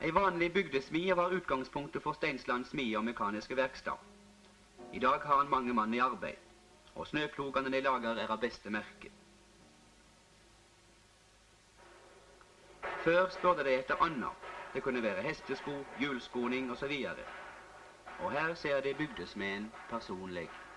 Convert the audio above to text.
En vanlig bygdesmie var utgangspunktet for Steinsland smie og mekaniske verkstad. I dag har han mange mann i arbeid, og snøplogene de lager er av beste merke. Før spurte de etter annet. Det kunne være hestesko, hjulskoning og så videre. Og her ser de bygdesmeden personlig.